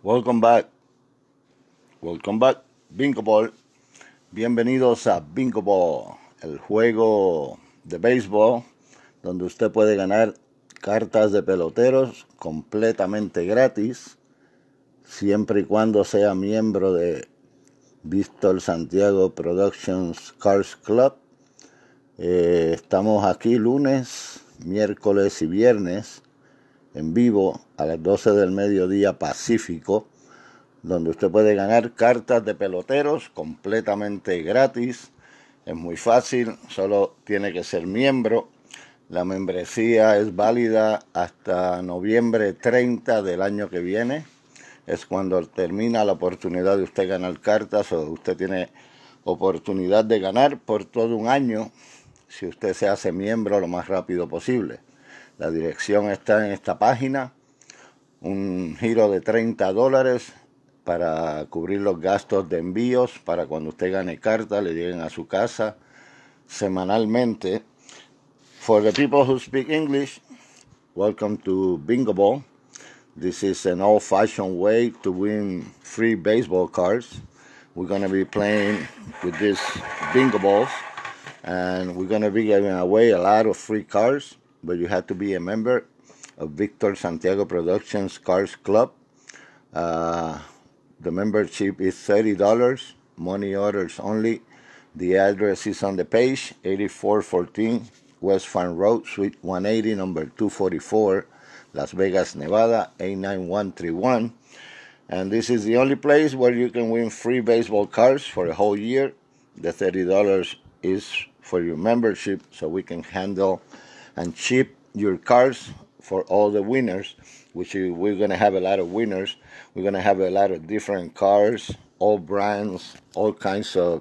Welcome back. Welcome back. Bingo Ball. Bienvenidos a Bingo Ball, el juego de béisbol donde usted puede ganar cartas de peloteros completamente gratis, siempre y cuando sea miembro de Víctor Santiago Productions Cars Club. Estamos aquí lunes, miércoles y viernes en vivo a las 12 del mediodía Pacífico, donde usted puede ganar cartas de peloteros completamente gratis. Es muy fácil, solo tiene que ser miembro. La membresía es válida hasta noviembre 30 del año que viene. Es cuando termina la oportunidad de usted ganar cartas, o usted tiene oportunidad de ganar por todo un año si usted se hace miembro lo más rápido posible. La dirección está en esta página. Un giro de $30 para cubrir los gastos de envíos para cuando usted gane cartas, le lleguen a su casa semanalmente. For the people who speak English, welcome to Bingo Ball. This is an old-fashioned way to win free baseball cards. We're going to be playing with these Bingo Balls, and we're going to be giving away a lot of free cards, but you have to be a member of Victor Santiago Productions Cars Club. The membership is $30, money orders only. The address is on the page, 8414 West Farm Road, Suite 180, number 244, Las Vegas, Nevada, 89131. And this is the only place where you can win free baseball cards for a whole year. The $30 is for your membership, so we can handle and ship your cards for all the winners, which we're going to have a lot of winners. We're going to have a lot of different cars, all brands, all kinds of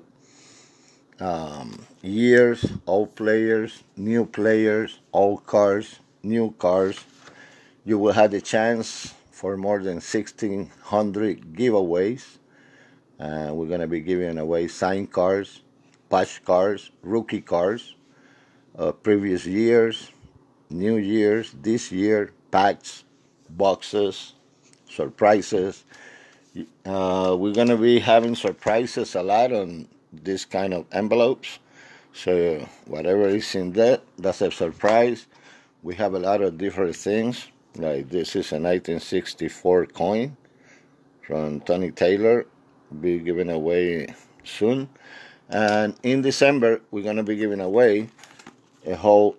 years, all players, all cars, new cars. You will have the chance for more than 1,600 giveaways. We're going to be giving away signed cars, patch cars, rookie cars, previous years, New Year's, this year, packs, boxes, surprises. We're going to be having surprises a lot on this kind of envelopes. So whatever is in that, that's a surprise. We have a lot of different things. Like this is a 1964 coin from Tony Taylor. Be given away soon. And in December, we're going to be giving away a whole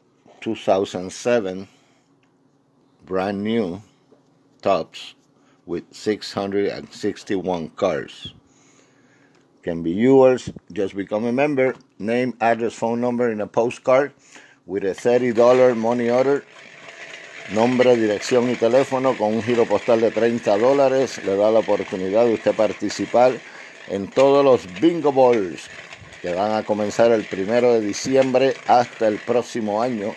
2007 brand new Topps with 661 cars. Can be yours. Just become a member. Name, address, phone number in a postcard with a $30 money order. Nombre, dirección y teléfono con un giro postal de $30. Le da la oportunidad de usted participar en todos los Bingo Balls que van a comenzar el 1 de diciembre hasta el próximo año,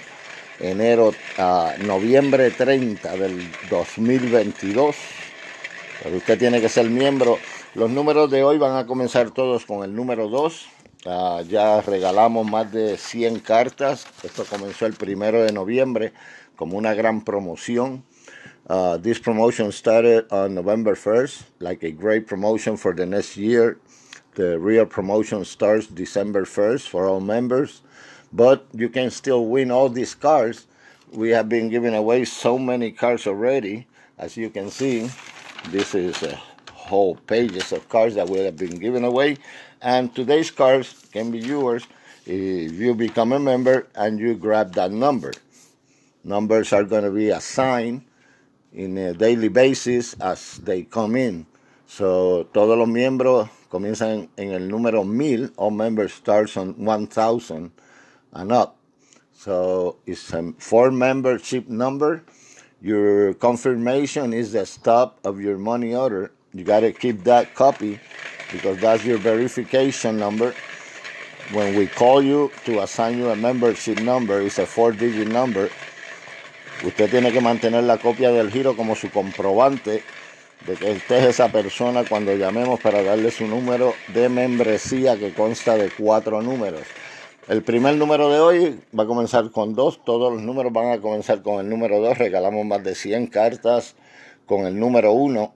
noviembre 30 del 2022. Pero usted tiene que ser miembro. Los números de hoy van a comenzar todos con el número 2. Ya regalamos más de 100 cartas. Esto comenzó el 1 de noviembre como una gran promoción. This promotion started on November 1st, like a great promotion for the next year. The real promotion starts December 1st for all members. But you can still win all these cards. We have been giving away so many cards already. As you can see, this is whole pages of cards that we have been giving away. And today's cards can be yours if you become a member and you grab that number. Numbers are going to be assigned in a daily basis as they come in. So todos los miembros comienzan en el número 1000. All members starts on 1000 and up. So it's a 4 membership number. Your confirmation is the stop of your money order. You got to keep that copy because that's your verification number. When we call you to assign you a membership number, it's a 4-digit number. Usted tiene que mantener la copia del giro como su comprobante de que usted es esa persona cuando llamemos para darle su número de membresía, que consta de 4 números. El primer número de hoy va a comenzar con 2. Todos los números van a comenzar con el número 2. Regalamos más de 100 cartas con el número 1.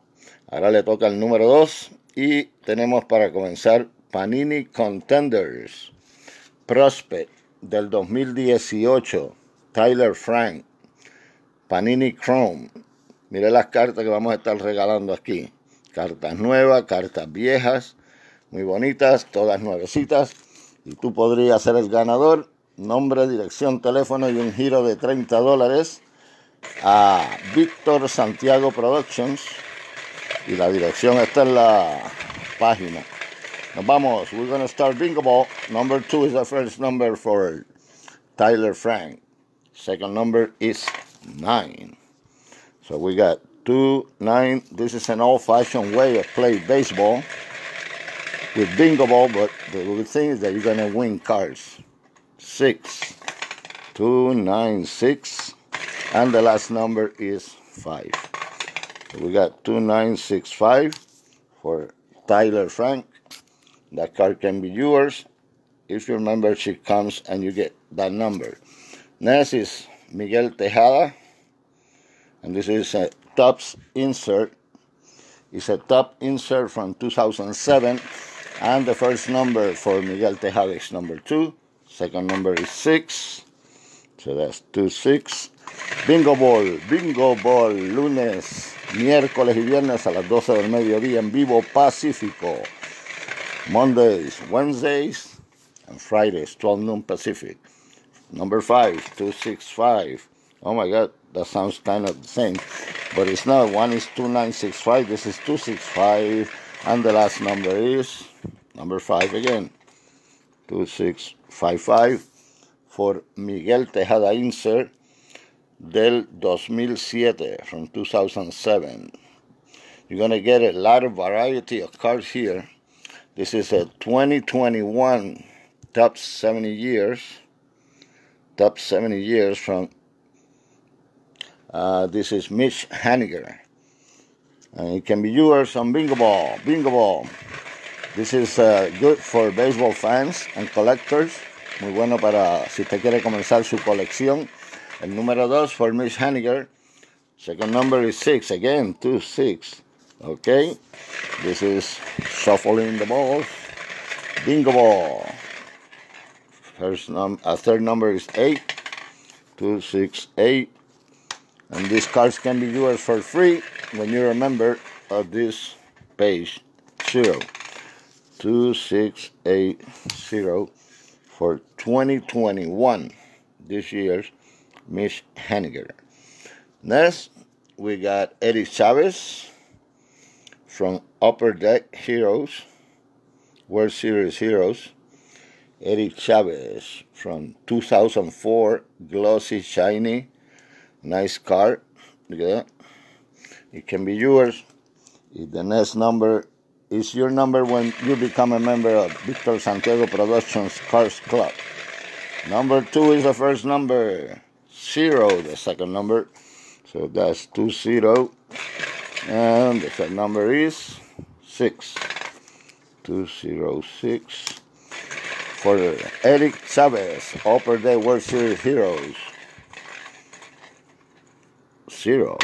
Ahora le toca el número 2 y tenemos para comenzar Panini Contenders Prospect del 2018, Tyler Frank, Panini Chrome. Mire las cartas que vamos a estar regalando aquí. Cartas nuevas, cartas viejas, muy bonitas, todas nuevecitas. Y tú podrías ser el ganador. Nombre, dirección, teléfono y un giro de $30 a Víctor Santiago Productions. Y la dirección está en la página. Nos vamos. We're going to start Bingo Ball. Number 2 is the first number for Tyler Frank. Second number is 9. So we got 2, 9. This is an old-fashioned way of playing baseball with Bingo Ball, but the good thing is that you're going to win cards. 6. 2, 9, 6. And the last number is 5. So we got 2965 for Tyler Frank. That card can be yours if your membership comes and you get that number. Next is Miguel Tejada. And this is a Topps insert. It's a top insert from 2007. And the first number for Miguel Tejada is number 2. Second number is 6. So that's 2-6. Bingo Ball, lunes, miércoles y viernes a las 12 del mediodía en vivo Pacífico. Mondays, Wednesdays, and Fridays, 12 noon Pacific. Number 5, 265. Oh my God, that sounds kind of the same, but it's not. One is 2965, this is 265, and the last number is number 5 again, 2655 for Miguel Tejada insert del 2007, from 2007. You're going to get a lot of variety of cards here. This is a 2021 top 70 years from, this is Mitch Haniger. And it can be yours on Bingo Ball. This is good for baseball fans and collectors. Muy bueno para si usted quiere comenzar su colección. El número 2 for Mitch Haniger. Second number is 6. Again, 2-6. Okay. This is shuffling the balls. Bingo Ball. Third number is 8. 268. And these cards can be yours for free when you're a member of this page. 2680 for 2021. This year's Mitch Haniger. Next, we got Eddie Chavez from Upper Deck Heroes, World Series Heroes. Eddie Chavez from 2004, glossy, shiny, nice card. Look at that. It can be yours. If the next number is your number when you become a member of Victor Santiago Productions Cards Club. Number 2 is the first number. 0, the second number. So that's 20. And the third number is 6. 206. For Eric Chavez, Upper Deck World Series Heroes. 0.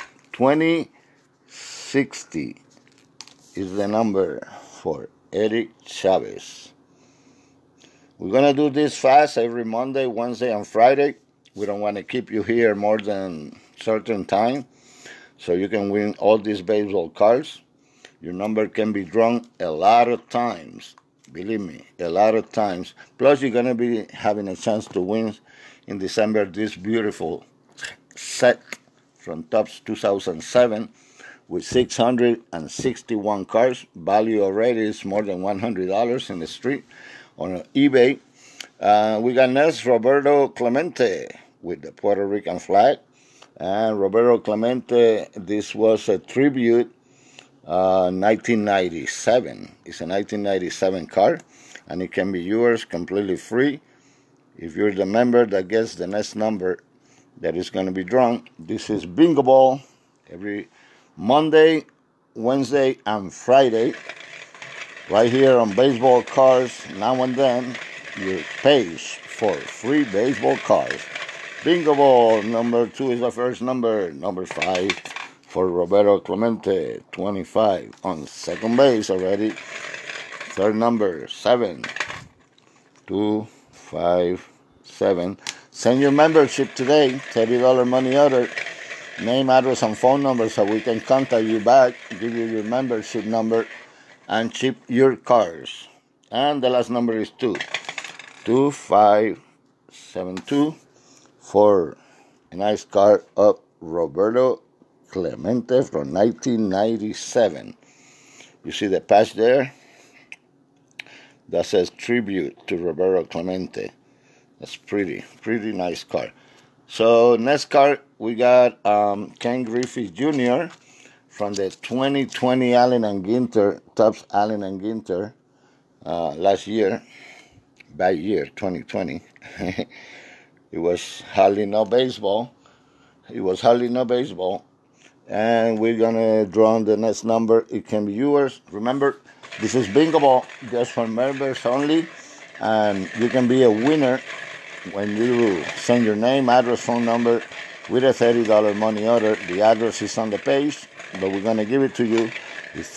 2060 is the number for Eric Chavez. We're going to do this fast every Monday, Wednesday, and Friday. We don't want to keep you here more than certain time, so you can win all these baseball cards. Your number can be drawn a lot of times. Believe me, a lot of times. Plus, you're going to be having a chance to win in December this beautiful set from Topps 2007 with 661 cards. Value already is more than $100 in the street on eBay. We got next Roberto Clemente with the Puerto Rican flag. And Roberto Clemente, this was a tribute, 1997. It's a 1997 card, and it can be yours completely free if you're the member that gets the next number that is going to be drawn. This is Bingo Ball every Monday, Wednesday, and Friday. Right here on Baseball Cards, now and then, your page for free baseball cards. Bingo Ball, number 2 is the first number. Number 5 for Roberto Clemente, 25. On second base already, third number, 7. 2, 5, 7. Send your membership today, $30 money order. Name, address, and phone number so we can contact you back, give you your membership number, and ship your cars. And the last number is 2572 for a nice car of Roberto Clemente from 1997. You see the patch there? That says tribute to Roberto Clemente. That's pretty nice car. So next car, we got Ken Griffey Jr. from the 2020 Allen and Ginter, Topps Allen and Ginter, last year, bad year, 2020. It was hardly no baseball. And we're gonna draw on the next number. It can be yours. Remember, this is Bingo Ball, just for members only, and you can be a winner when you send your name, address, phone number with a $30 money order. The address is on the page, but we're gonna give it to you. It's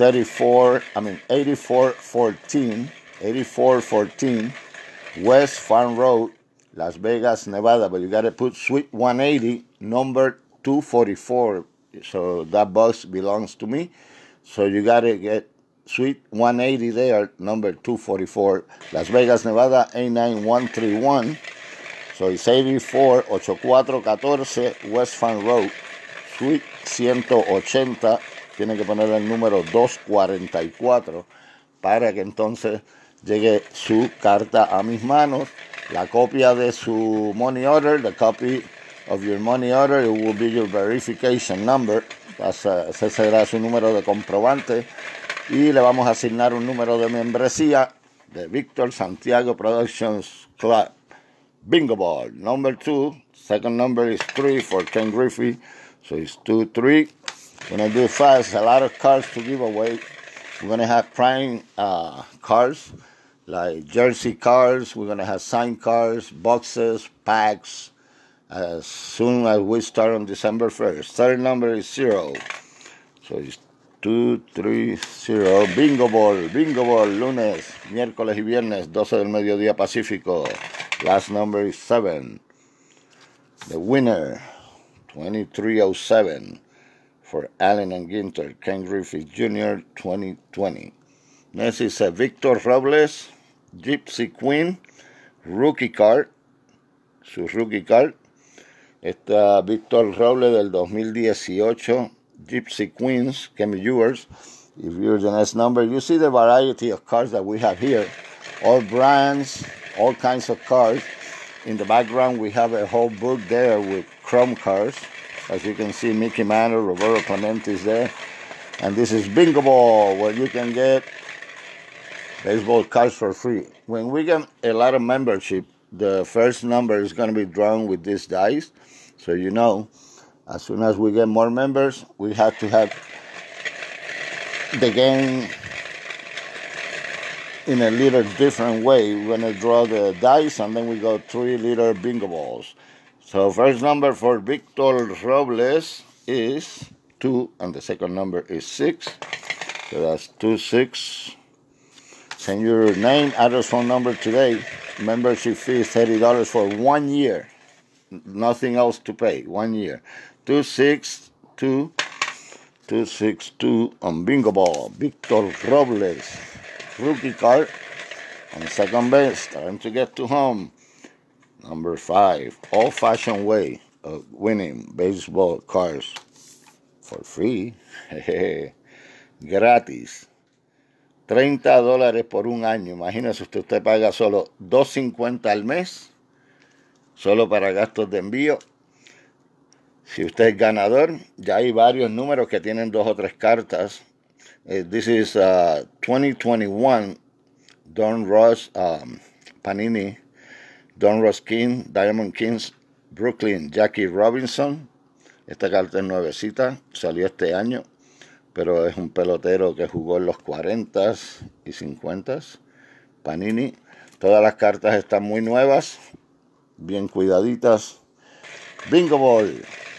8414 West Farm Road, Las Vegas, Nevada. But you gotta put Suite 180, number 244. So that box belongs to me. So you gotta get Suite 180 there, number 244, Las Vegas, Nevada, 89131. So it's 84-8414 West Farm Road, Suite 180. Tiene que poner el número 244 para que entonces llegue su carta a mis manos. La copia de su money order, the copy of your money order, it will be your verification number. Ese será su número de comprobante. Y le vamos a asignar un número de membresía de Víctor Santiago Productions Club. Bingo Ball, number 2. Second number is 3 for Ken Griffey. So it's 2, 3. We're going to do it fast. A lot of cards to give away. We're going to have prime cards, like jersey cards. We're going to have signed cards, boxes, packs, as soon as we start on December 1st. Third number is 0. So it's 2, 3, 0. Bingo Ball, lunes, miércoles y viernes, 12 del mediodía Pacífico. Last number is 7. The winner, 2307 for Allen and Ginter, Ken Griffey Jr., 2020. Next is a Victor Robles, Gypsy Queen, rookie card. Su rookie card. Esta Victor Robles del 2018, Gypsy Queens, can be yours. If you're the next number, you see the variety of cards that we have here. All brands, all kinds of cards. In the background, we have a whole book there with Chrome cards. As you can see, Mickey Mantle, Roberto Clemente is there. And this is Bingo Ball, where you can get baseball cards for free. When we get a lot of membership, the first number is going to be drawn with these dice. So you know, as soon as we get more members, we have to have the game in a little different way. We're going to draw the dice, and then we go 3 little Bingo Balls. So first number for Victor Robles is 2, and the second number is 6. So that's 2, 6. Send your name, address, phone number today. Membership fee is $30 for 1 year. Nothing else to pay. 1 year. 262 on Bingo Ball. Victor Robles, rookie card. On second base, time to get to home. Number 5, old-fashioned way of winning baseball cards for free. Gratis. $30 por un año. Imagínese usted paga solo $2.50 al mes, solo para gastos de envío. Si usted es ganador, ya hay varios números que tienen 2 o 3 cartas. This is 2021 Don Ross Panini, Don Ross King, Diamond Kings, Brooklyn, Jackie Robinson. Esta carta es nuevecita, salió este año, pero es un pelotero que jugó en los 40s y 50s. Panini. Todas las cartas están muy nuevas, bien cuidaditas. Bingo Ball.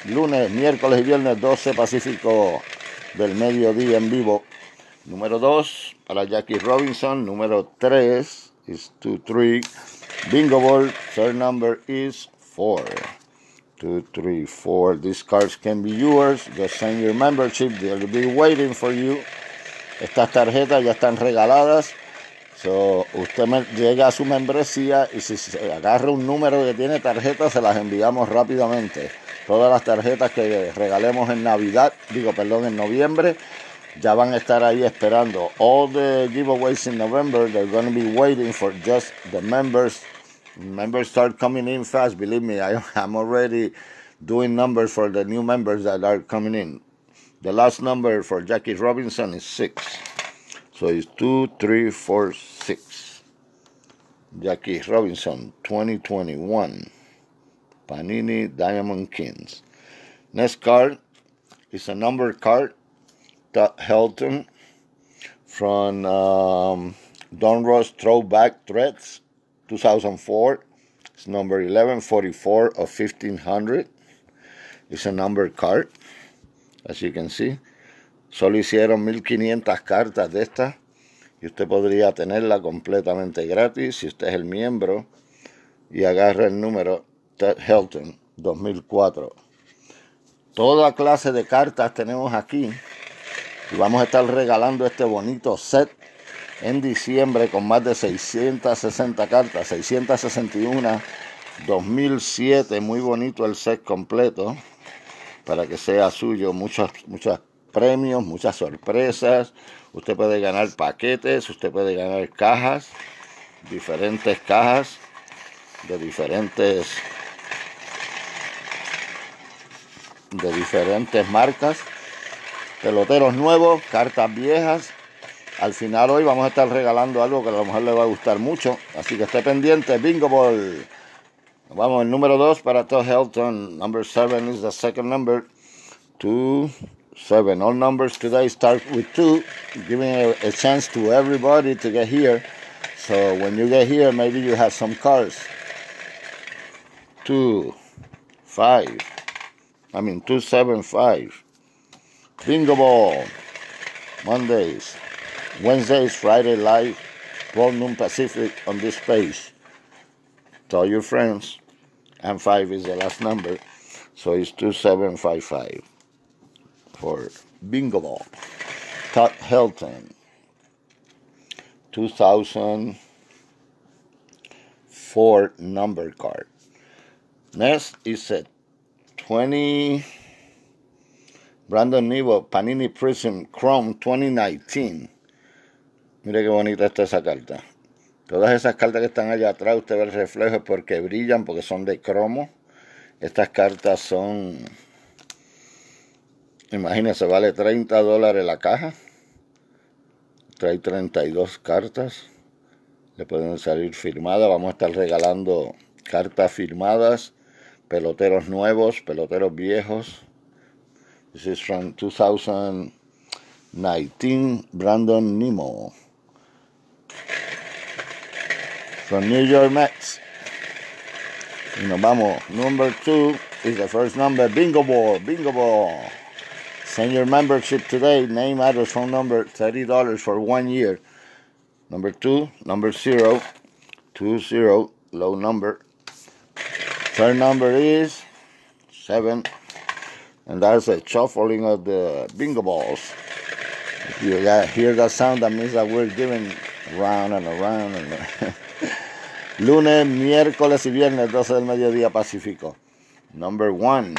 lunes, miércoles y viernes 12 Pacífico del mediodía en vivo. Número 2 para Jackie Robinson. Número 3 is 2-3. Bingo ball. Third number is 4. 2, 3, 4. These cards can be yours. Just send your membership. They'll be waiting for you. Estas tarjetas ya están regaladas. So, usted llega a su membresía y si se agarra un número que tiene tarjetas, se las enviamos rápidamente. Todas las tarjetas que regalemos en en noviembre, ya van a estar ahí esperando. All the giveaways in November, they're going to be waiting for just the members. Members start coming in fast. Believe me, I'm already doing numbers for the new members that are coming in. The last number for Jackie Robinson is 6. So it's 2, 3, 4, 6. Jackie Robinson, 2021. Panini Diamond Kings. Next card is a number card. Todd Helton from Donruss Throwback Threads, 2004. It's number 1144 of 1500. It's a number card, as you can see. Solo hicieron 1500 cartas de estas y usted podría tenerla completamente gratis si usted es el miembro y agarra el número Ted Helton 2004. Toda clase de cartas tenemos aquí y vamos a estar regalando este bonito set en diciembre con más de 660 cartas, 661, 2007, muy bonito el set completo para que sea suyo, muchos premios, muchas sorpresas. Usted puede ganar paquetes, usted puede ganar cajas, diferentes cajas de diferentes marcas, peloteros nuevos, cartas viejas. Al final hoy vamos a estar regalando algo que a lo mejor le va a gustar mucho, así que esté pendiente. Bingo ball. Vamos, el número 2 para Todd Helton. Number 7 is the second number. 2, 7. All numbers today start with 2, giving a chance to everybody to get here. So when you get here, maybe you have some cards. 2, 5. 2, 7, 5. Bingo ball. Mondays, Wednesdays, Friday live, 12 noon Pacific on this page. Tell your friends. And 5 is the last number. So it's 2755 for Bingo Ball. Todd Helton, 2004 number card. Next is a 20 Brandon Nimmo Panini Prism Chrome 2019. Mire qué bonita está esa carta. Todas esas cartas que están allá atrás, usted ve el reflejo es porque brillan, porque son de cromo. Estas cartas son, imagínense, vale $30 la caja. Trae 32 cartas. Le pueden salir firmadas. Vamos a estar regalando cartas firmadas, peloteros nuevos, peloteros viejos. This is from 2019, Brandon Nimmo. From New York Mets. Y nos vamos. Number 2 is the first number. Bingo ball. Bingo ball. Send your membership today. Name, address, phone number. $30 for 1 year. Number 2. Number 0. 20. Low number. Third number is 7. And that's a shuffling of the bingo balls. If you hear that sound, that means that we're giving round and around. Lunes, miércoles y viernes, 12 del mediodía Pacífico. Number 1,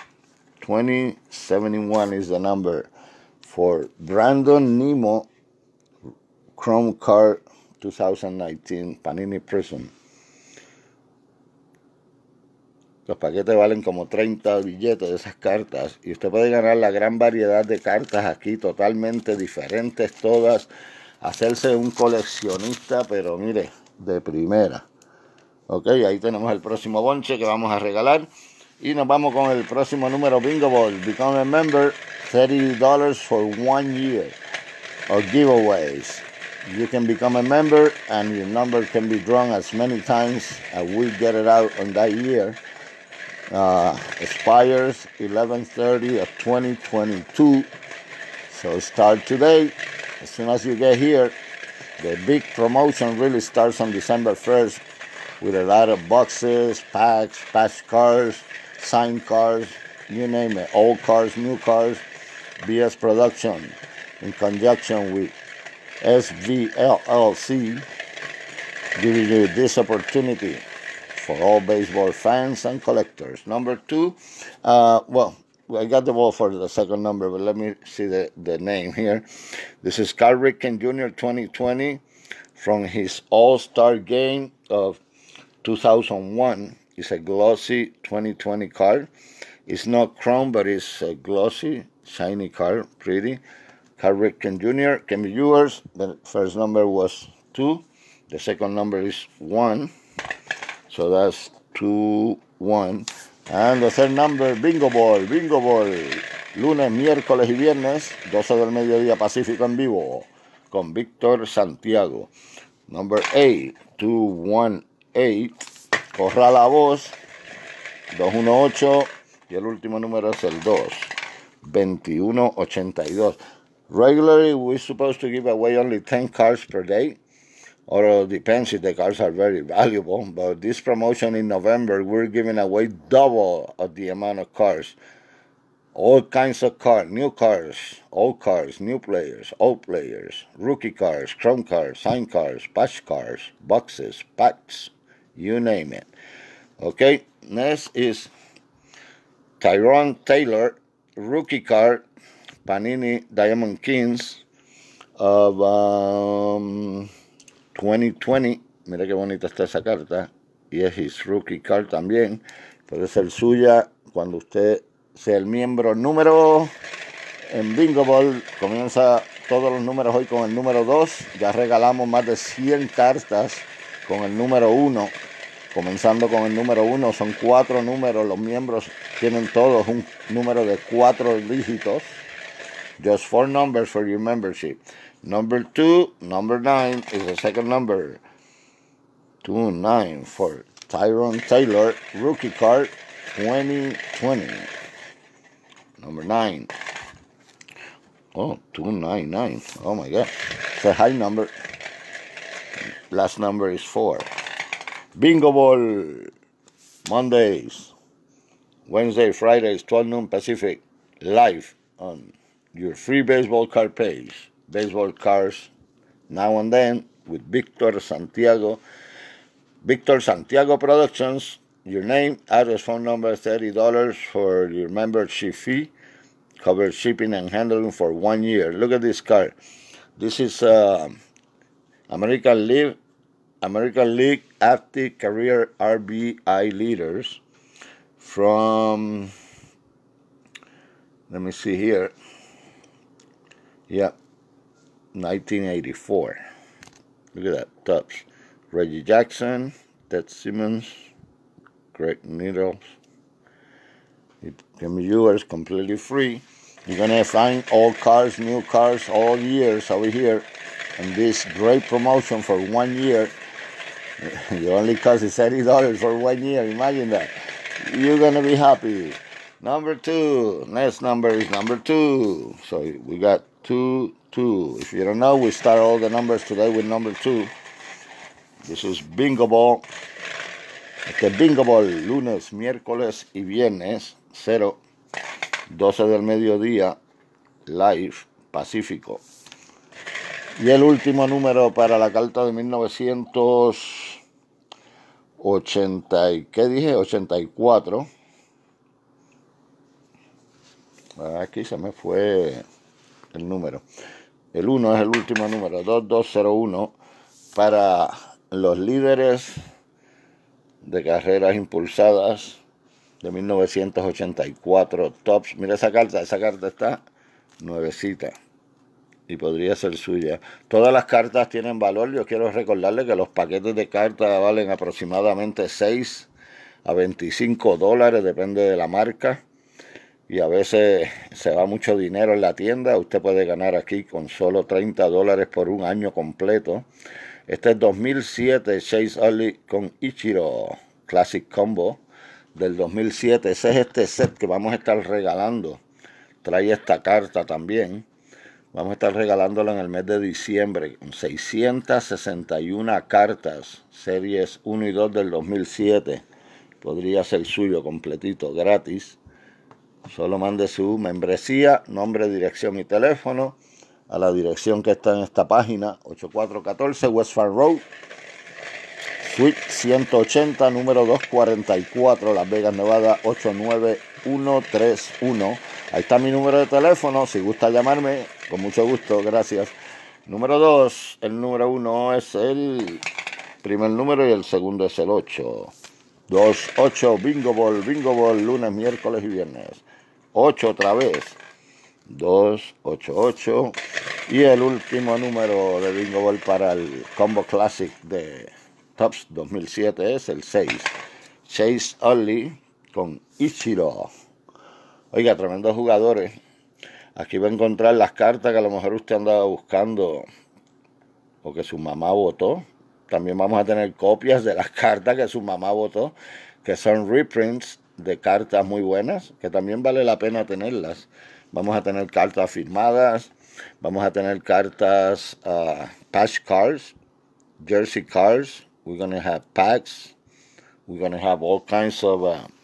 2071 is the number for Brandon Nimmo Chrome Card 2019 Panini Prism. Los paquetes valen como 30 billetes de esas cartas y usted puede ganar la gran variedad de cartas aquí, totalmente diferentes todas, hacerse un coleccionista, pero mire, de primera. Ok, ahí tenemos el próximo bonche que vamos a regalar y nos vamos con el próximo número Bingo Ball. Become a member, $30 for 1 year of giveaways. You can become a member and your number can be drawn as many times as we get it out on that year. expires 11/30 of 2022. So start today. As soon as you get here, the big promotion really starts on December 1st with a lot of boxes, packs, patch cars, signed cars, you name it, old cars, new cars. BS Production, in conjunction with SVLLC, giving you this opportunity for all baseball fans and collectors. Number 2, well, I got the ball for the second number, but let me see the name here. This is Cal Ripken Jr. 2020 from his All-Star game of 2001. It's a glossy 2020 card. It's not chrome, but it's a glossy, shiny card, pretty. Cal Ripken Jr. can be yours. The first number was 2. The second number is 1. So that's 2, 1. And the third number, Bingo Ball, Bingo Ball. Lunes, miércoles y viernes, 12 del mediodía Pacífico en vivo, con Víctor Santiago. Number 8, 218. Corra la voz, 218. Y el último número es el 2, 2182. Regularly, we're supposed to give away only 10 cards per day. Or it depends if the cards are very valuable. But this promotion in November, we're giving away double of the amount of cards. All kinds of cards, new cards, old cards, new players, old players, rookie cards, chrome cards, signed cards, patch cards, boxes, packs, you name it. Okay, next is Tyrone Taylor, rookie card, Panini Diamond Kings of 2020. Mira qué bonita está esa carta. Y es his rookie card también. Puede ser suya cuando usted sea el miembro número en Bingo Ball. Comienza todos los números hoy con el número 2. Ya regalamos más de 100 cartas con el número 1. Comenzando con el número 1, son 4 números. Los miembros tienen todos un número de 4 dígitos. Just 4 numbers for your membership. Number 2, number 9 is the second number. 29 for Tyrone Taylor, rookie card 2020. Number 9. Oh, 299. Oh my God. It's a high number. Last number is 4. Bingo Ball, Mondays, Wednesday, Fridays, 12 noon Pacific, live on your free baseball card page. Baseball cards now and then with Victor Santiago. Victor Santiago Productions, your name, address, phone number, $30 for your membership fee. Covers shipping and handling for 1 year. Look at this card. This is American League Active Career RBI Leaders from, let me see here. Yeah, 1984. Look at that, Topps. Reggie Jackson, Ted Simmons, Greg Needles. It can be yours completely free. You're going to find old cars, new cars, all years over here. And this great promotion for 1 year. It only costs $30 for 1 year. Imagine that. You're going to be happy. Number 2. Next number is number 2. So we got 2, 2. If you don't know, we start all the numbers today with number 2. This is Bingo Ball. Este Bingo Ball, lunes, miércoles y viernes, 0, 12 del mediodía, live, Pacífico. Y el último número para la carta de 1980, ¿qué dije? 84. Aquí se me fue el número. El 1 es el último número, 2201, para los líderes de carreras impulsadas de 1984, Topps. Mira esa carta está nuevecita y podría ser suya. Todas las cartas tienen valor. Yo quiero recordarle que los paquetes de cartas valen aproximadamente 6 a $25, depende de la marca, y a veces se va mucho dinero en la tienda. Usted puede ganar aquí con solo $30 por un año completo. Este es 2007 Chase Utley con Ichiro Classic Combo del 2007. Ese es este set que vamos a estar regalando. Trae esta carta también. Vamos a estar regalándolo en el mes de diciembre. 661 cartas, series 1 y 2 del 2007. Podría ser suyo completito, gratis. Solo mande su membresía, nombre, dirección y teléfono a la dirección que está en esta página, 8414 West Farm Road, Suite 180, número 244, Las Vegas, Nevada, 89131. Ahí está mi número de teléfono, si gusta llamarme, con mucho gusto, gracias. Número 2, el número 1 es el primer número y el segundo es el 8. 28, Bingo Ball, lunes, miércoles y viernes. 8 otra vez. 288. Y el último número de Bingo Ball para el Combo Classic de Topps 2007 es el 6. Chase Utley con Ichiro. Oiga, tremendos jugadores. Aquí va a encontrar las cartas que a lo mejor usted andaba buscando o que su mamá votó. También vamos a tener copias de las cartas que su mamá votó, que son reprints de cartas muy buenas, que también vale la pena tenerlas. Vamos a tener cartas firmadas, vamos a tener cartas patch cards, jersey cards. We're going to have packs. We're going to have all kinds of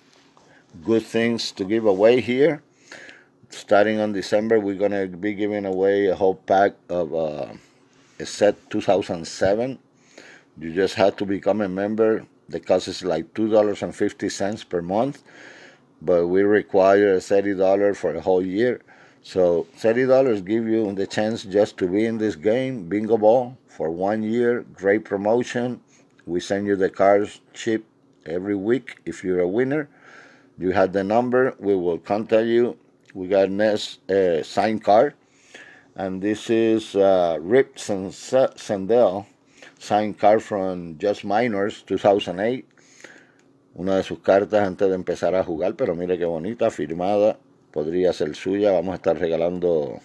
good things to give away here. Starting on December, we're going to be giving away a whole pack of a set 2007. You just have to become a member. The cost is like $2.50 per month, but we require $30 for a whole year. So $30 give you the chance just to be in this game, Bingo Ball, for 1 year. Great promotion. We send you the cards cheap every week if you're a winner. You have the number. We will contact you. We got next signed card, and this is Rip Sandell. Signed card from Just Minors 2008. Una de sus cartas antes de empezar a jugar, pero mire qué bonita, firmada. Podría ser suya. Vamos a estar regalando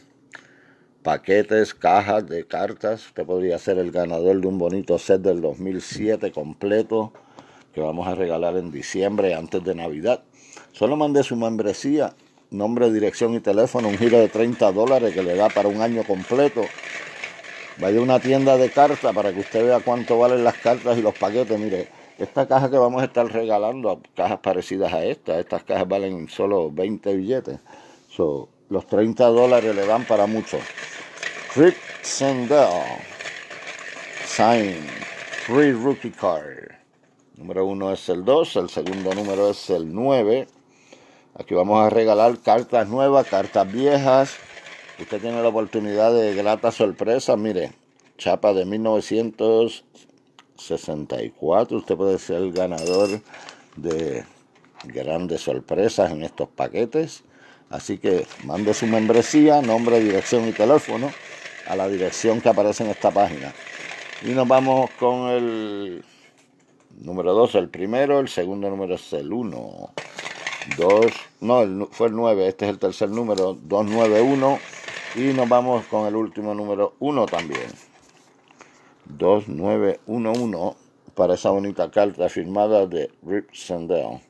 paquetes, cajas de cartas. Usted podría ser el ganador de un bonito set del 2007 completo que vamos a regalar en diciembre antes de Navidad. Solo mande su membresía, nombre, dirección y teléfono, un giro de $30 que le da para un año completo. Vaya a una tienda de cartas para que usted vea cuánto valen las cartas y los paquetes. Mire, esta caja que vamos a estar regalando, cajas parecidas a estas cajas valen solo 20 billetes. Los $30 le dan para mucho. Rip Sandell, sign, free rookie card. Número 1 es el 2, el segundo número es el 9. Aquí vamos a regalar cartas nuevas, cartas viejas. Usted tiene la oportunidad de grata sorpresa. Mire, chapa de 1964. Usted puede ser el ganador de grandes sorpresas en estos paquetes. Así que mande su membresía, nombre, dirección y teléfono a la dirección que aparece en esta página. Y nos vamos con el número 2, el primero. El segundo número es el 1. Fue el 9. Este es el tercer número, 291. Y nos vamos con el último número 1 también. 2911 para esa bonita carta firmada de Rip Sandell.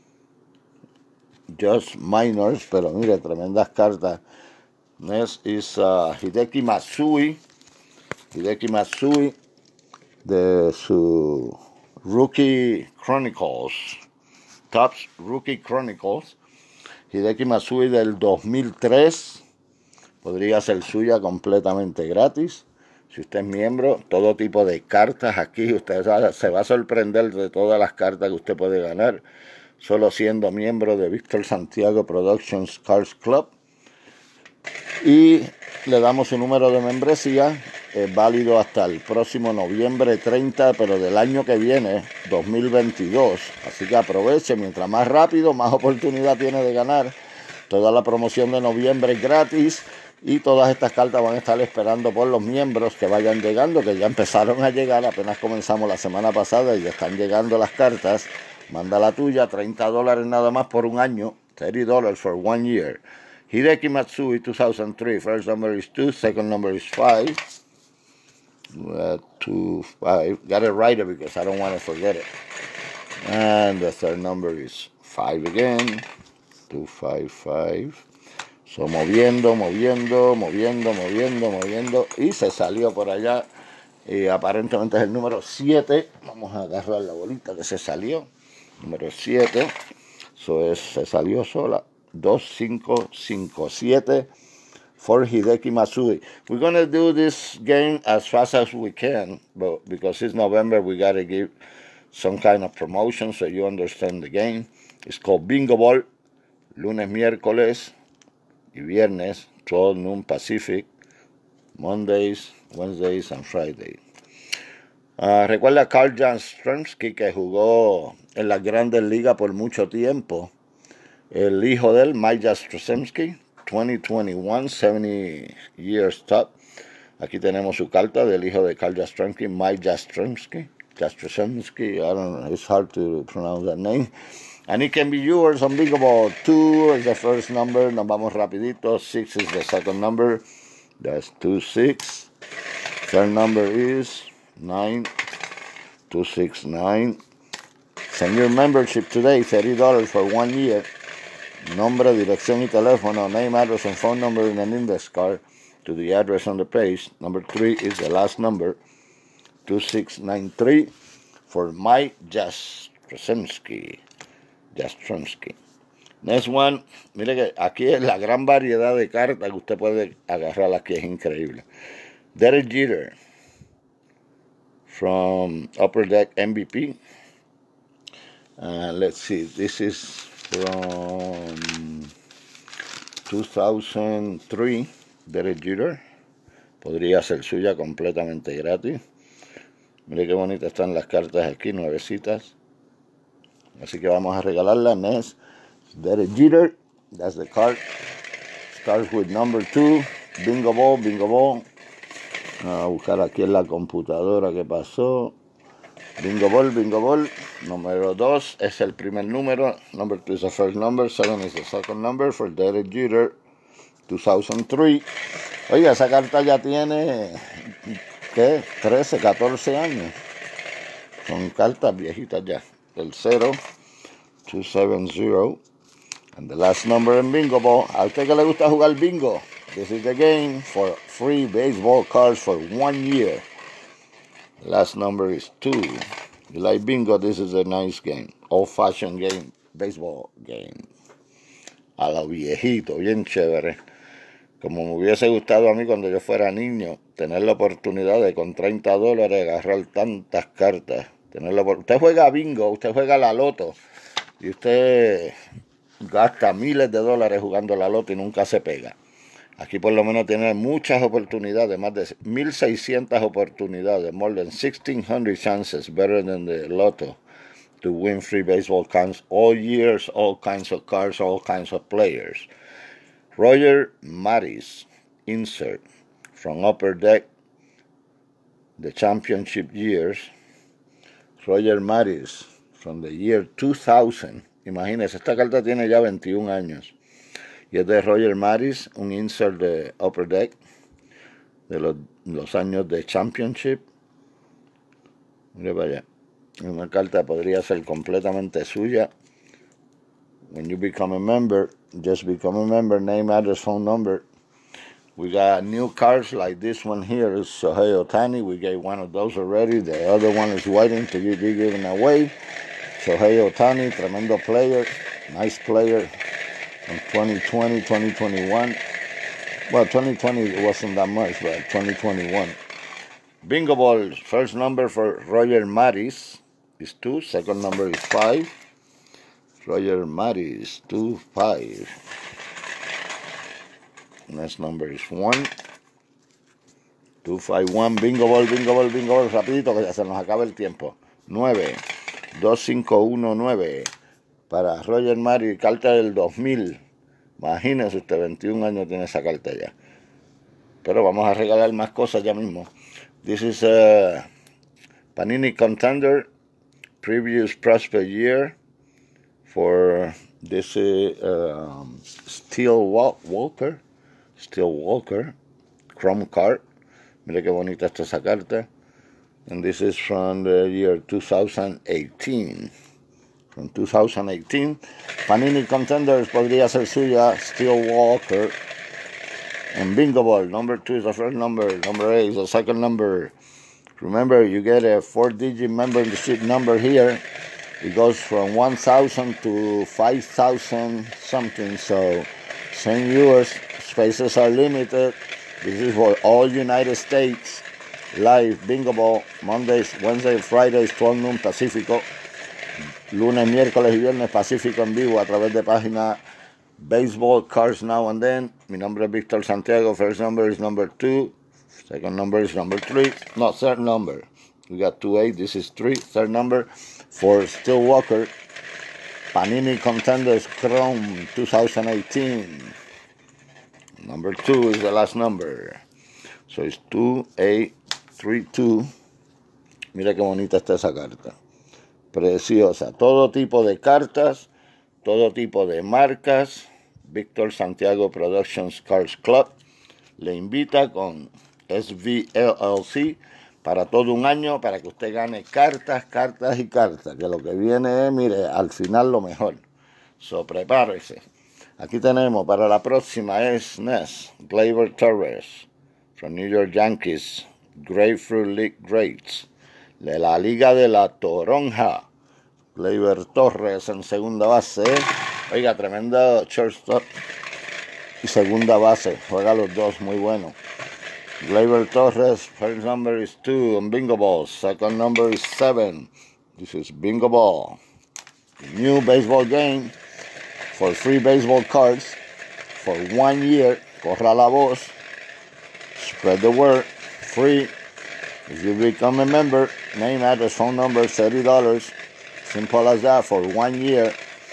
Just Minors, pero mire, tremendas cartas. Next is Hideki Matsui. Hideki Matsui de su Rookie Chronicles. Topps Rookie Chronicles. Hideki Matsui del 2003. Podría ser suya completamente gratis. Si usted es miembro, todo tipo de cartas aquí. Usted se va a sorprender de todas las cartas que usted puede ganar solo siendo miembro de Víctor Santiago Productions Cards Club. Y le damos su número de membresía. Es válido hasta el próximo noviembre 30, pero del año que viene, 2022. Así que aproveche. Mientras más rápido, más oportunidad tiene de ganar. Toda la promoción de noviembre es gratis. Y todas estas cartas van a estar esperando por los miembros que vayan llegando, que ya empezaron a llegar. Apenas comenzamos la semana pasada y ya están llegando las cartas. Manda la tuya, $30 nada más por un año. $30 for 1 year. Hideki Matsui, 2003. First number is 2, second number is 5. 2, 5. Got it right because I don't want to forget it. And the third number is 5 again. 255. So moviendo. Y se salió por allá. Y aparentemente es el número 7. Vamos a agarrar la bolita que se salió. Número 7. Eso es, se salió sola. 2557 for Hideki Matsui. We're going to do this game as fast as we can, but because it's November, we got to give some kind of promotion so you understand the game. It's called Bingo Ball. Lunes, miércoles y viernes, 12 noon Pacific. Mondays, Wednesdays, and Fridays. Recuerda a Carl-Jan Stremski, que jugó en las Grandes Ligas por mucho tiempo. El hijo de él, Mike Jastrzemski, 2021, 70 years top. Aquí tenemos su carta del hijo de Carl Jastrzemski, Mike Jastrzemski. I don't know, it's hard to pronounce that name. And it can be yours on Bingo Ball. 2 is the first number. Nos vamos rapidito. 6 is the second number. That's 26. Third number is 9. 269. Send your membership today, $30 for 1 year. Nombre, dirección y teléfono, name, address, and phone number in an index card to the address on the page. Number 3 is the last number, 2693, for Mike Jastrzemski. Next one, mire que aquí es la gran variedad de cartas que usted puede agarrar aquí, es increíble. Derek Jeter, from Upper Deck MVP. Let's see, this is from 2003, Derek Jeter. Podría ser suya completamente gratis. Mire qué bonitas están las cartas aquí, nuevecitas. Así que vamos a regalarla. Next, Derek Jeter. That's the card. Starts with number 2. Bingo Ball. Vamos a buscar aquí en la computadora qué pasó. Bingo Ball. Número 2 es el primer número. Number 2 is the first number. 7 is the second number for Derek Jeter, 2003. Oiga, esa carta ya tiene, ¿qué? 13, 14 años. Son cartas viejitas ya. El 0, 270. And the last number in Bingo Ball. A usted que le gusta jugar bingo, this is the game for free baseball cards for 1 year. The last number is 2. You like bingo, this is a nice game. Old-fashioned game, baseball game. A lo viejito, bien chévere. Como me hubiese gustado a mí cuando yo fuera niño, tener la oportunidad de con $30 agarrar tantas cartas. Usted juega bingo, usted juega la loto y usted gasta miles de dólares jugando la loto y nunca se pega. Aquí por lo menos tiene muchas oportunidades, más de 1,600 oportunidades, more than 1,600 chances, better than the lotto, to win free baseball cards all years, all kinds of cards, all kinds of players. Roger Maris, insert, from Upper Deck, the championship years. Roger Maris, from the year 2000. Imagínense, esta carta tiene ya 21 años. Y es de Roger Maris, un insert de Upper Deck, de los años de championship. Mire para allá. Una carta podría ser completamente suya. When you become a member, just become a member, name, address, phone number. We got new cards like this one here is Shohei Ohtani. We gave one of those already. The other one is waiting to be given away. Shohei Ohtani, tremendo player, nice player. In 2020, 2021. Well, 2020 wasn't that much, but 2021. Bingo Ball, first number for Roger Maris is 2. Second number is 5. Roger Maris, 2, 5. Next number is 1. 251. Bingo Ball. Rapidito que ya se nos acaba el tiempo. 9. 2519. Para Roger Maris, carta del 2000. Imagínese usted, 21 años tiene esa carta ya. Pero vamos a regalar más cosas ya mismo. This is a Panini Contender Previous Prospect Year for this Steel Walker Chrome card. Mire qué bonita está esa carta. And this is from the year 2018. from 2018. Panini Contenders podría ser suya, Steel Walker. And Bingo Ball, number 2 is the first number, number 8 is the second number. Remember, you get a 4-digit member in the street number here. It goes from 1,000 to 5,000 something, so send yours. Spaces are limited. This is for all United States. Live Bingo Ball, Mondays, Wednesdays, Fridays, 12 noon Pacífico. Lunes, miércoles y viernes Pacífico en vivo a través de página Baseball Cards Now and Then. Mi nombre es Víctor Santiago. First number is number 2. Second number is number 3. No, third number. We got 2-8. This is 3. Third number for Steel Walker. Panini Contenders Chrome 2018. Number 2 is the last number. So it's 2832. Mira qué bonita está esa carta. Preciosa. Todo tipo de cartas, todo tipo de marcas. Víctor Santiago Productions Cards Club le invita con SVLLC para todo un año para que usted gane cartas, cartas y cartas. Que lo que viene es, mire, al final lo mejor. So, prepárese. Aquí tenemos para la próxima es Ness, Gleyber Torres, from New York Yankees, Grapefruit League Greats, de la Liga de la Toronja, Gleyber Torres en segunda base. Oiga, tremendo shortstop y segunda base, juega los dos, muy bueno. Gleyber Torres, first number is 2 on Bingo Ball, second number is 7. This is Bingo Ball. New baseball game. For free baseball cards for 1 year. Corra la voz. Spread the word. Free. If you become a member, name, address, phone number, $30. Simple as that for 1 year.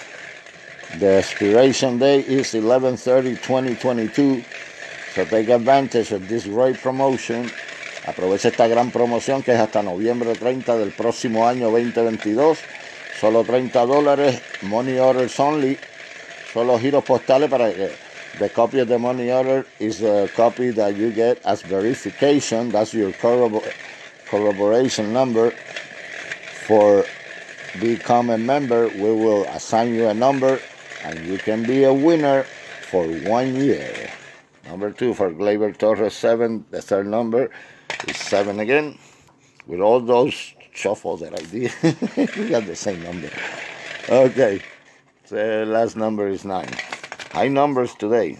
The expiration date is 11/30/2022. So take advantage of this great promotion. Aprovecha esta gran promoción que es hasta noviembre 30 del próximo año 2022. Solo $30. Money orders only. Solo giros postales para que the copy of the money order is a copy that you get as verification. That's your corroboration number. For become a member, we will assign you a number and you can be a winner for 1 year. Number 2 for Gleyber Torres, 7. The third number is 7 again. With all those shuffles that I did, we got the same number. Okay. The last number is 9. High numbers today,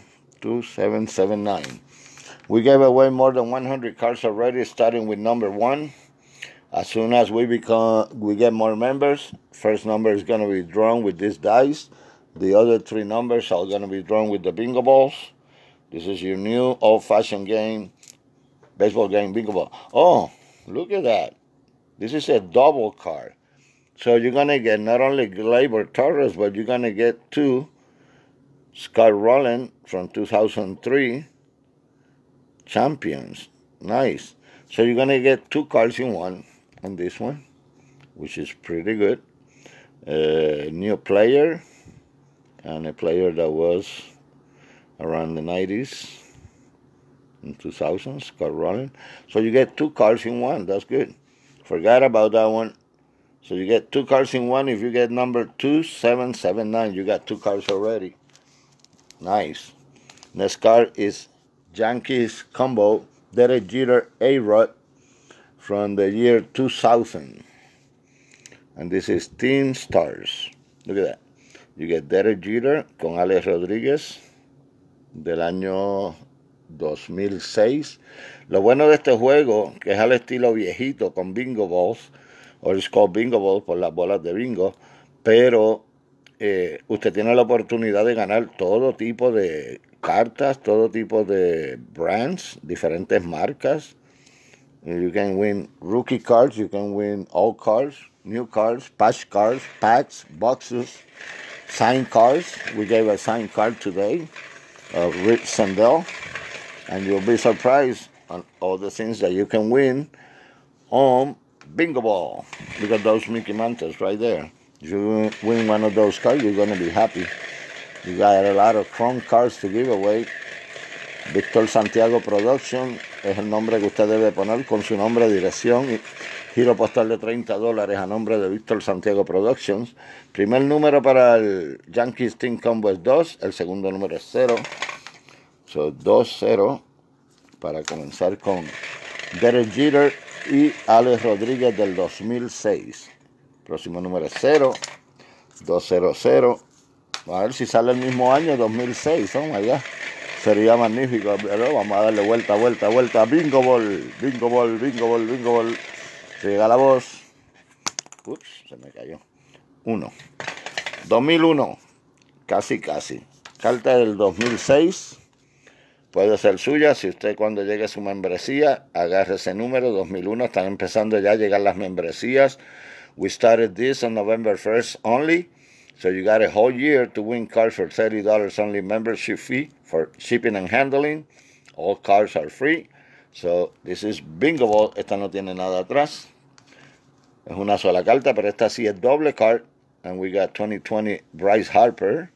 2779. We gave away more than 100 cards already, starting with number 1. As soon as we get more members, first number is going to be drawn with these dice. The other 3 numbers are going to be drawn with the Bingo Balls. This is your new old-fashioned game, baseball game, Bingo Ball. Oh, look at that. This is a double card. So you're going to get not only Gleyber Torres, but you're going to get 2 Scott Rowland from 2003 champions. Nice. So you're going to get 2 cards in one on this one, which is pretty good. New player and a player that was around the 90s and 2000s, Scott Rowland. So you get 2 cards in one. That's good. Forgot about that one. So you get 2 cards in one. If you get number 2779, you got 2 cards already. Nice. Next card is Yankees combo, Derek Jeter A-Rod from the year 2000. And this is Team Stars. Look at that. You get Derek Jeter con Alex Rodríguez del año 2006. Lo bueno de este juego, que es al estilo viejito con Bingo Balls, or it's called Bingo Ball por las bolas de bingo, pero usted tiene la oportunidad de ganar todo tipo de cartas, todo tipo de brands, diferentes marcas. You can win rookie cards, you can win old cards, new cards, patch cards, packs, boxes, signed cards. We gave a signed card today of Rick Sandell, and you'll be surprised on all the things that you can win on Bingo Ball. Look at those Mickey Mantles right there. If you win one of those cards, you're going to be happy. You got a lot of Chrome cards to give away. Víctor Santiago Production es el nombre que usted debe poner con su nombre, dirección y giro postal de $30 a nombre de Víctor Santiago Productions. Primer número para el Yankees Team Combo es 2, el segundo número es 0. So 2-0 para comenzar con Derek Jeter y Alex Rodríguez del 2006. Próximo número es 0, 2-0-0. A ver si sale el mismo año, 2006. Oh my God. Sería magnífico, pero vamos a darle vuelta. Bingo ball. Llega la voz. Ups, se me cayó. 1. 2001. Casi. Carta del 2006. Puede ser suya si usted cuando llegue su membresía, agarre ese número, 2001. Están empezando ya a llegar las membresías. We started this on November 1st only. So you got a whole year to win cards for $30 only membership fee for shipping and handling. All cards are free. So this is Bingo Ball. Esta no tiene nada atrás. Es una sola carta, pero esta sí es doble card. And we got 2020 Bryce Harper.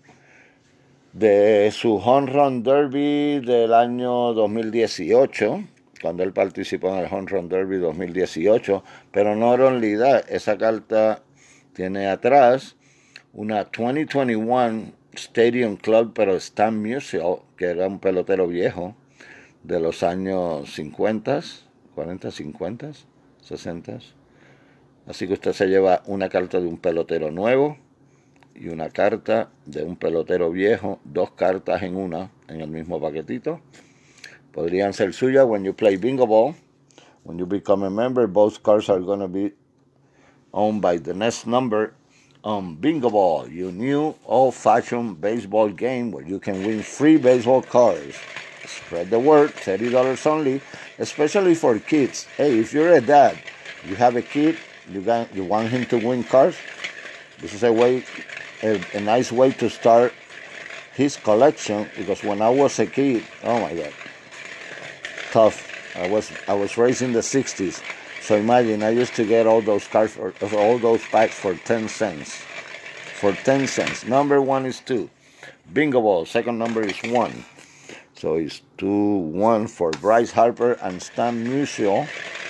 De su Home Run Derby del año 2018. Cuando él participó en el Home Run Derby 2018. Pero no era en realidad. Esa carta tiene atrás una 2021 Stadium Club, pero Stan Musial, que era un pelotero viejo de los años 50, 40, 50, 60. Así que usted se lleva una carta de un pelotero nuevo y una carta de un pelotero viejo, 2 cartas en una, en el mismo paquetito. Podrían ser suyas. When you play Bingo Ball, when you become a member, both cards are going to be owned by the next number on Bingo Ball, your new old-fashioned baseball game where you can win free baseball cards. Spread the word, $30 only, especially for kids. Hey, if you're a dad, you have a kid, you want him to win cards, this is a nice way to start his collection, because when I was a kid, oh my God, tough. I was raised in the 60s. So imagine, I used to get all those cards, all those packs for 10 cents. For 10 cents. Number 1 is 2. Bingo Ball. Second number is 1. So it's 2-1 for Bryce Harper and Stan Musial.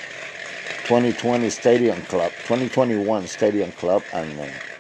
2020 Stadium Club. 2021 Stadium Club and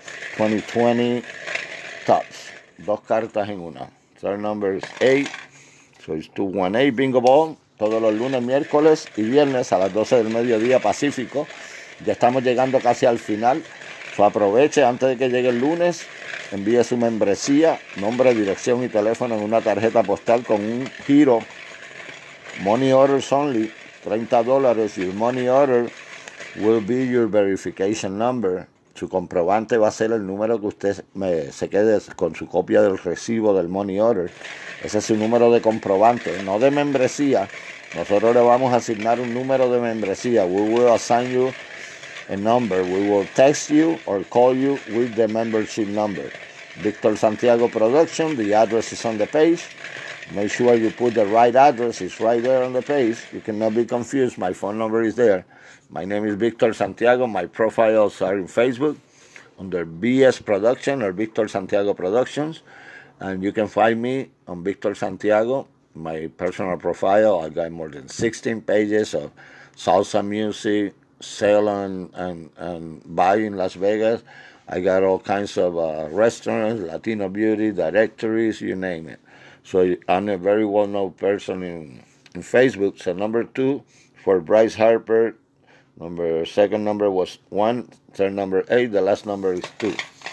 2020 Tops. 2 cartas en una. Third number is 8. So it's 2-1-8 Bingo Ball. Todos los lunes, miércoles y viernes a las 12 del mediodía Pacífico. Ya estamos llegando casi al final. So aproveche antes de que llegue el lunes. Envíe su membresía, nombre, dirección y teléfono en una tarjeta postal con un giro. Money orders only, $30. Your money order will be your verification number. Su comprobante va a ser el número que usted se quede con su copia del recibo del money order. Ese es su número de comprobante, no de membresía. Nosotros le vamos a asignar un número de membresía. We will assign you a number. We will text you or call you with the membership number. Víctor Santiago Production, the address is on the page. Make sure you put the right address. It's right there on the page. You cannot be confused. My phone number is there. My name is Víctor Santiago. My profiles are in Facebook under BS Production or Víctor Santiago Productions. And you can find me on Víctor Santiago, my personal profile. I got more than 16 pages of salsa music, sale and buy in Las Vegas. I got all kinds of restaurants, Latino beauty, directories, you name it. So I'm a very well-known person in Facebook. So number 2 for Bryce Harper. Second number was 1. Third number 8. The last number is 2.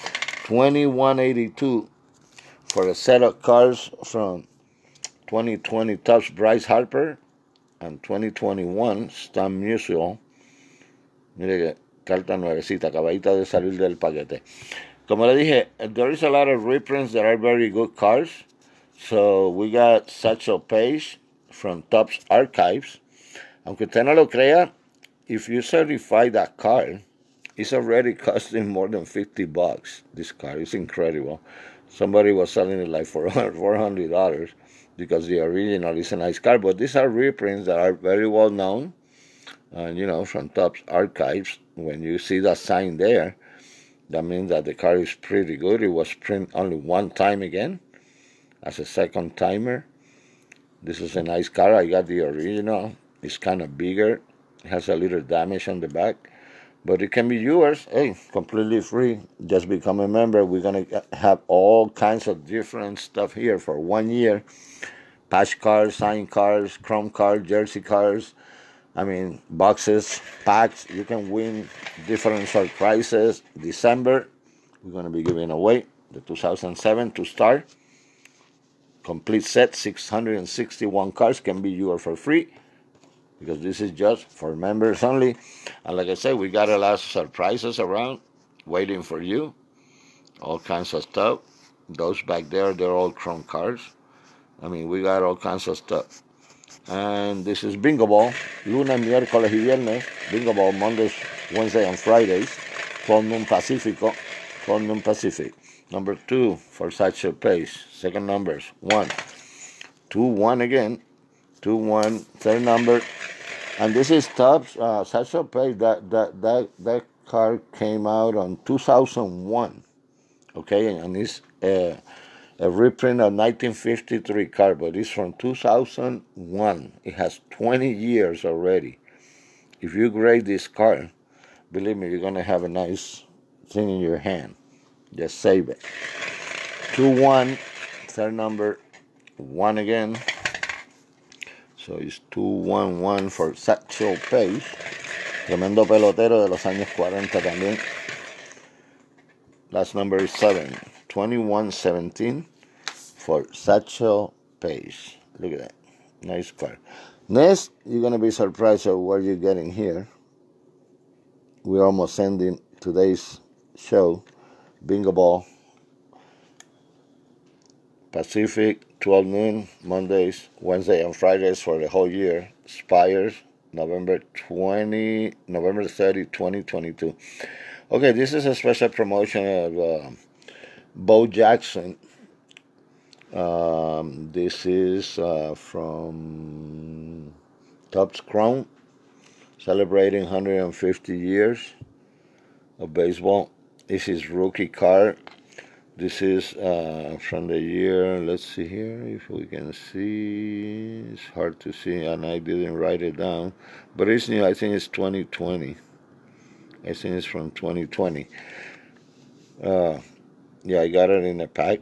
2182 for a set of cards from 2020 Topps Bryce Harper and 2021 Stan Musial. Mire que carta nuevecita, acabadita de salir del paquete. Como le dije, there is a lot of reprints that are very good cards. So we got Satchel Paige from Topps Archives. Aunque usted no lo crea, if you certify that card, it's already costing more than $50. This card is incredible. Somebody was selling it like for $400 because the original is a nice card. But these are reprints that are very well known. And, you know, from Topps Archives, when you see that sign there, that means that the card is pretty good. It was printed only one time again as a second timer. This is a nice car. I got the original. It's kind of bigger. It has a little damage on the back, but it can be yours. Hey, completely free. Just become a member. We're gonna have all kinds of different stuff here for 1 year. Patch cars, signed cars, chrome cars, jersey cars. I mean, boxes, packs. You can win different surprises. December, we're gonna be giving away the 2007 to start. Complete set, 661 cars can be yours for free, because this is just for members only. And like I said, we got a lot of surprises around waiting for you. All kinds of stuff. Those back there, they're all chrome cars. I mean, we got all kinds of stuff. And this is Bingo Ball. Lunes, miércoles y viernes. Bingo Ball, Mondays, Wednesday, and Fridays. 12 noon Pacifico. 12 noon Pacific. Number 2 for Satchel Pace. Second numbers 1, 2, 1 again. 2, 1. Third number. And this is Tops Satchel Pace. That car came out on 2001. Okay, and it's a reprint of 1953 car, but it's from 2001. It has 20 years already. If you grade this car, believe me, you're going to have a nice thing in your hand. Just save it. 2, 1, third number, 1 again. So it's 2, 1, 1 for Satchel Pace. Tremendo pelotero de los años 40 también. Last number is 7. 2117 for Satchel Pace. Look at that. Nice car. Next, you're going to be surprised at what you're getting here. We're almost ending today's show. Bingo Ball. Pacific, 12 noon, Mondays, Wednesday, and Fridays for the whole year. Expires November 30, 2022. Okay, this is a special promotion of Bo Jackson. This is from Topps Chrome, celebrating 150 years of baseball. This is rookie card. This is from the year, let's see here, if we can see. It's hard to see, and I didn't write it down. But it's new, I think it's 2020. I think it's from 2020. Yeah, I got it in a pack.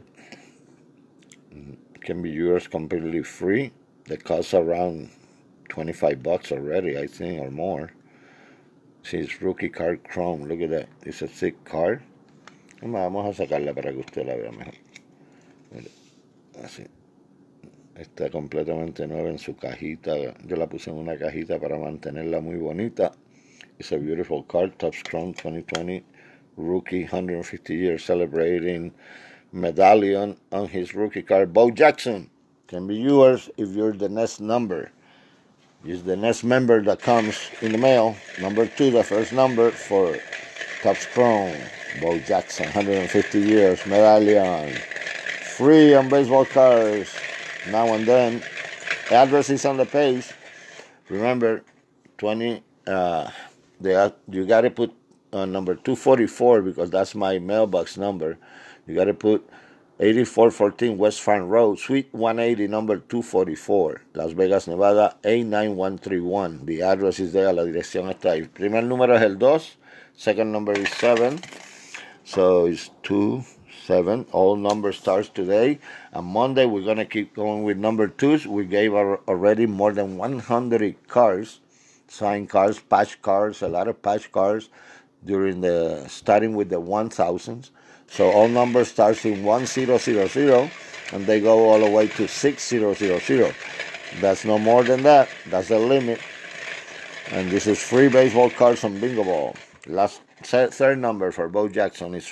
It can be yours completely free. It costs around $25 already, I think, or more. See, it's rookie card chrome. Look at that. It's a thick card. Vamos a sacarla para que usted la vea mejor. Mire, así. Está completamente nueva en su cajita. Yo la puse en una cajita para mantenerla muy bonita. It's a beautiful card. Topps Chrome 2020 rookie 150 years celebrating medallion on his rookie card. Bo Jackson can be yours if you're the next number. Is the next member that comes in the mail. Number 2, the first number for Topps Chrome. Bo Jackson, 150 years, medallion. Free on baseball cards. Now and then. The address is on the page. Remember, 20. You got to put number 244 because that's my mailbox number. You got to put 8414 West Farm Road, Suite 180, number 244, Las Vegas, Nevada, 89131. The address is there, la dirección está ahí. Primer número es el 2, second number is 7, so it's 2, 7. All numbers starts today. On Monday, we're going to keep going with number 2s. We gave already more than 100 cars, signed cars, patch cars, a lot of patch cars, starting with the 1000s. So all numbers starts in 1000 and they go all the way to 6000. That's no more than that. That's the limit. And this is free baseball cards on Bingo Ball. Third number for Bo Jackson is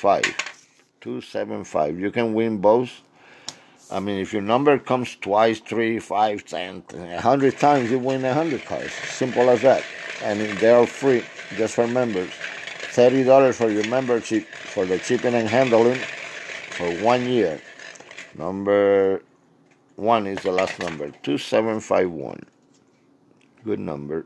5275. You can win both. I mean, if your number comes twice, 3, 5, 10, 100 times, you win 100 cards. Simple as that. And they are free, just for members. $30 for your membership for the shipping and handling for 1 year. Number 1 is the last number, 2751. Good number,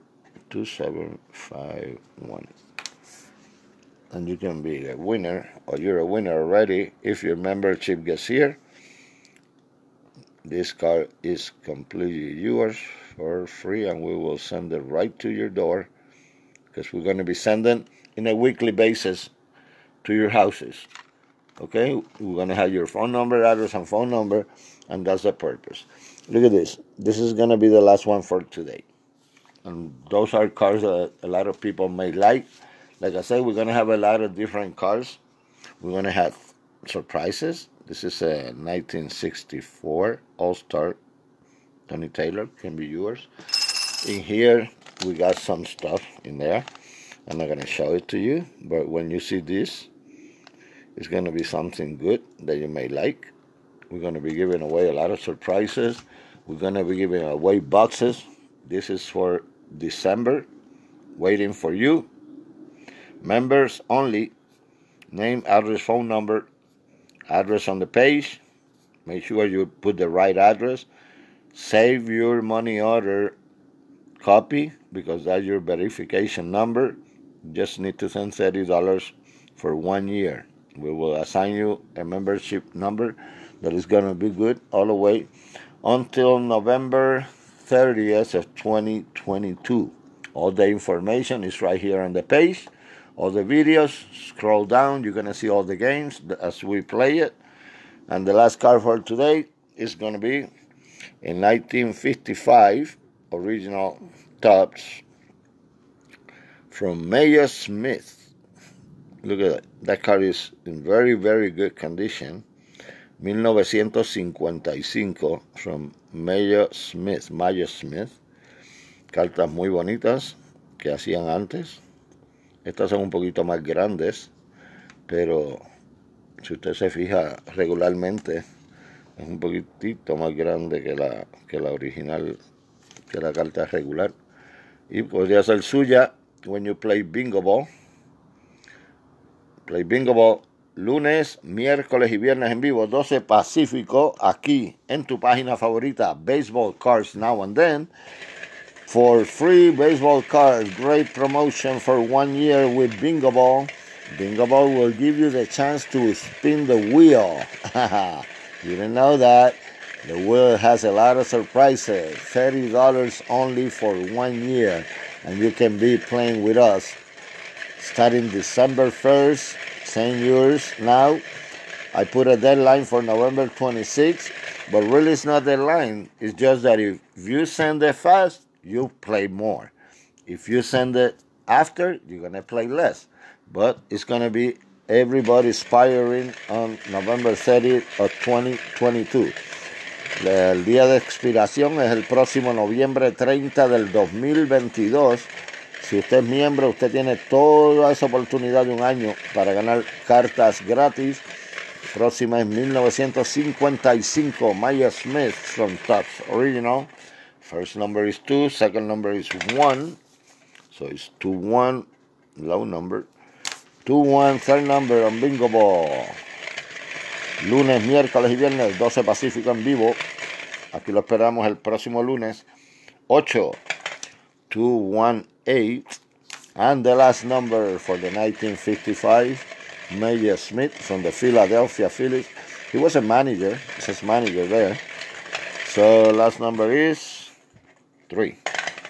2751. And you can be a winner, or you're a winner already if your membership gets here. This card is completely yours for free, and we will send it right to your door, because we're going to be sending in a weekly basis to your houses. Okay, we're going to have your phone number, address, and phone number, and that's the purpose. Look at this. This is going to be the last one for today. And those are cars that a lot of people may like. Like I said, we're going to have a lot of different cars. We're going to have surprises. This is a 1964 All-Star Tony Taylor, can be yours. In here, we got some stuff in there. I'm not going to show it to you, but when you see this, it's going to be something good that you may like. We're going to be giving away a lot of surprises. We're going to be giving away boxes. This is for December, waiting for you. Members only. Name, address, phone number, address on the page. Make sure you put the right address. Save your money order copy, because that's your verification number. You just need to send $30 for 1 year. We will assign you a membership number that is going to be good all the way until November 30th of 2022. All the information is right here on the page. All the videos, scroll down, you're going to see all the games as we play it. And the last card for today is going to be in 1955 original Topps from Mayo Smith. Look at that. That card is in very, very good condition. 1955 from Mayo Smith. Cartas muy bonitas que hacían antes. Estas son un poquito más grandes, pero si usted se fija regularmente, es un poquitito más grande que la original, que la carta regular. Y podría ser suya when you play Bingo Ball. Play Bingo Ball lunes, miércoles y viernes en vivo, 12 Pacífico, aquí en tu página favorita, Baseball Cards Now and Then. For free baseball cards, great promotion for 1 year with Bingo Ball. Bingo Ball will give you the chance to spin the wheel. You didn't know that. The wheel has a lot of surprises. $30 only for 1 year. And you can be playing with us starting December 1st, 10 years now. I put a deadline for November 26th, but really it's not a deadline. It's just that if you send it fast, you play more. If you send it after, you're going to play less. But it's going to be everybody expiring on November 30th of 2022. El día de expiración es el próximo noviembre 30 del 2022. Si usted es miembro, usted tiene toda esa oportunidad de un año para ganar cartas gratis. Próxima es 1955, Mayo Smith from Topps Original. First number is 2, second number is 1. So it's 2-1, low number. 2-1, third number on Bingo Ball. Lunes, miércoles y viernes, 12 Pacífico en vivo. Aquí lo esperamos el próximo lunes. 8, 218. And the last number for the 1955, Mayo Smith from the Philadelphia Phillies. He was a manager. It says manager there. So last number is 3.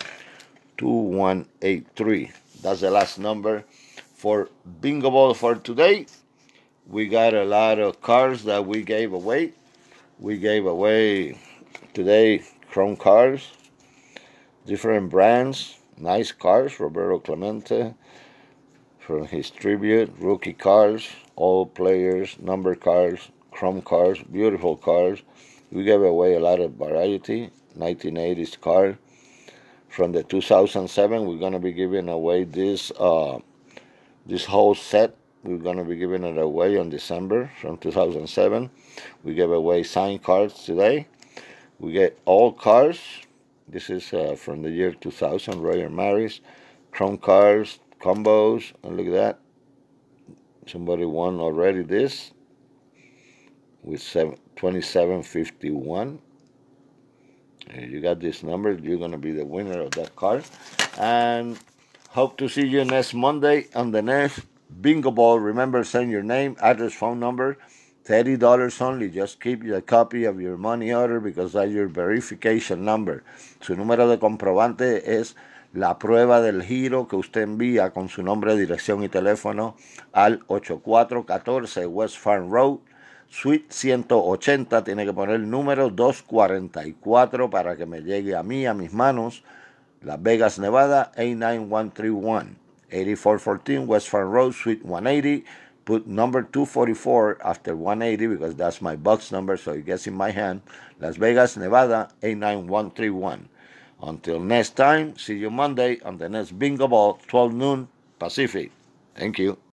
2183. That's the last number for Bingo Ball for today. We got a lot of cards that we gave away. We gave away today Chrome cards, different brands, nice cards. Roberto Clemente from his tribute, rookie cards, all players, number cards, Chrome cards, beautiful cards. We gave away a lot of variety. 1980s card. From the 2007, we're going to be giving away this whole set. We're going to be giving it away on December from 2007. We gave away signed cards today. We get all cards. This is from the year 2000, Roger Maris. Chrome cards, combos, and look at that. Somebody won already this with 2751. You got this number. You're going to be the winner of that card. And hope to see you next Monday on the next Bingo Ball. Remember, send your name, address, phone number $30 only. Just keep a copy of your money order because that's your verification number. Su número de comprobante es la prueba del giro que usted envía con su nombre, dirección y teléfono al 8414 West Farm Road, Suite 180. Tiene que poner el número 244 para que me llegue a mí, a mis manos. Las Vegas, Nevada, 89131. 8414 West Farm Road, Suite 180. Put number 244 after 180 because that's my box number, so it gets in my hand. Las Vegas, Nevada, 89131. Until next time, see you Monday on the next Bingo Ball, 12 noon Pacific. Thank you.